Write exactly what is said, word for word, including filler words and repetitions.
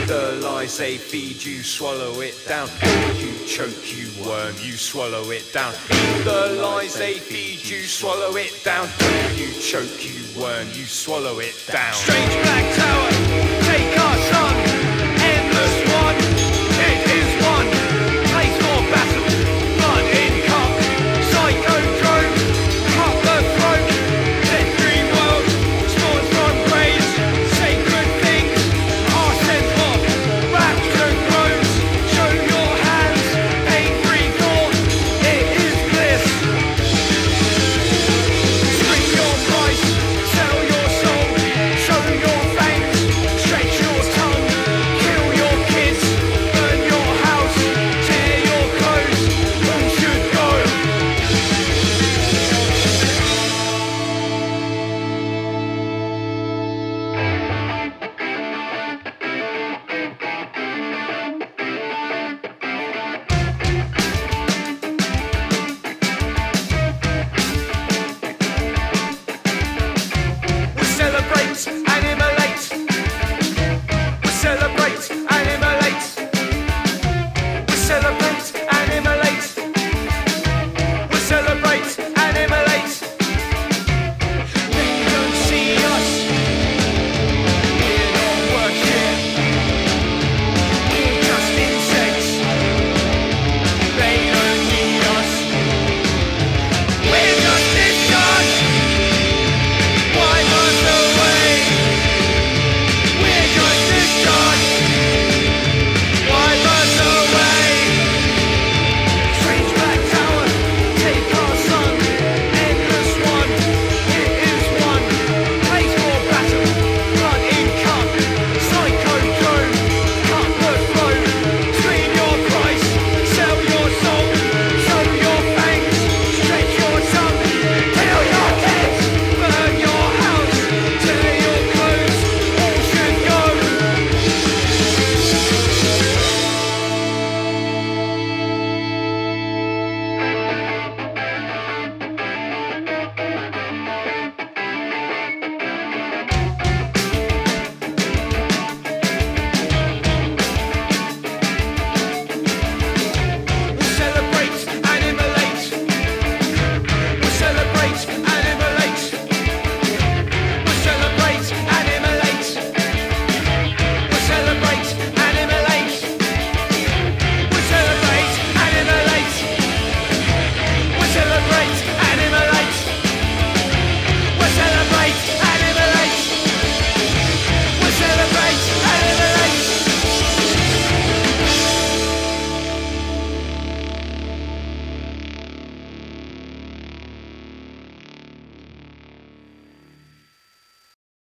The lies they feed you, swallow it down. You choke, you worm, you swallow it down. Eat the lies they feed you, swallow it down. You choke, you worm, you swallow it down. Strange black tower